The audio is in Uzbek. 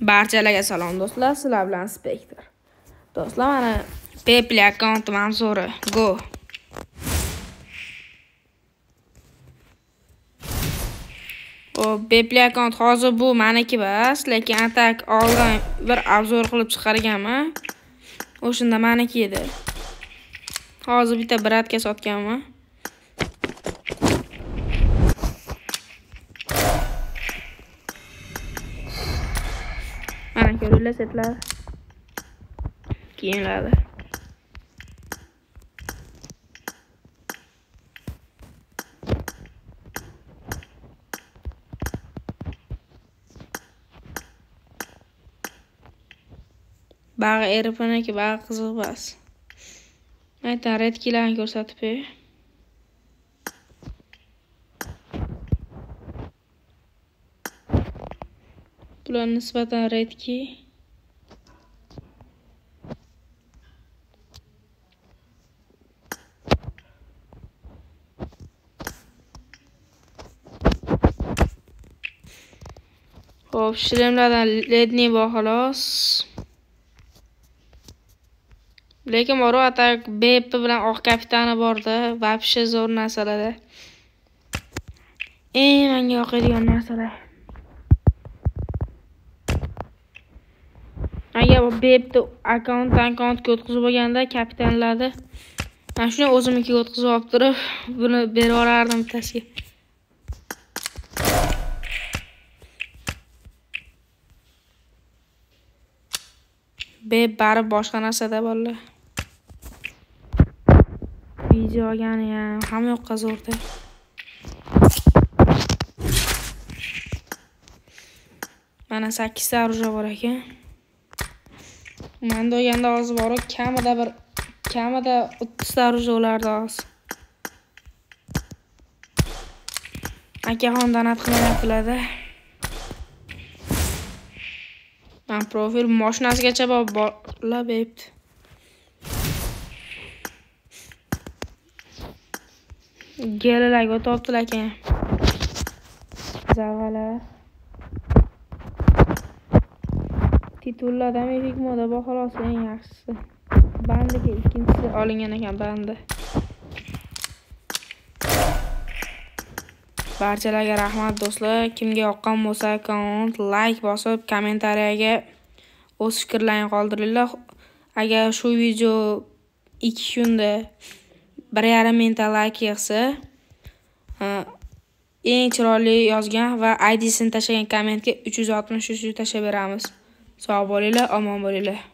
Barchalarga salom do'stlar, sizlar bilan Spectre. Do'stlar, mana Peple akkauntim Manzura go. O Peple akkaunt hozir bu meniki bas, lekin atak oldin bir obzor qilib chiqarganman. O'shunda meniki edi. Hozir bitta bratga sotganman. Mana ko'ringlar setlar. Kiyimlari. Bag'i eripniki, bag'i qiziq bas. Aytan redkilarni ko'rsatib qo'y. Bular nisbatan redki. Xo'p, shlemlardan ledni bor xolos. Lekin bor atak BP bilan oq kapitani borda, vobshe zo'r narsalarda. Menga yoqadigan narsalar. Agar BP akkauntga o'tkazib olganda kapitanlarni mana shuni o'zimnikiga o'tkazib olib turib, buni berib olardim bittasiga. BP barib boshqa narsada bo'ldi. Video olgani ham hamma yoqqa zo'rda. Mana 8 ta orужие bor ekan. Menda olganda hozir bor, kamida 30 ta orужие ularda hozir. Akaxon donat qilyaptilar-da. Men profil mashinasigacha borlab beribdi. Gelalarga o'tibdilar ekan. Zavalar. Titullardan mevik moda bor xolos eng yaxshisi. Bandiga ikkinchisi olingan ekan bandi. Barchalarga rahmat do'stlar. Kimga yoqqan bo'lsa akkaunt like bosib, kommentariyaga o'z fikrlaringizni qoldiringlar. Agar shu video 2 kunda 1,5 mingta like yig'sa, eng chiroyli yozgan va ID'sini tashlagan kommentga 363 tashlab beramiz. Sog' bo'linglar, omon bo'linglar.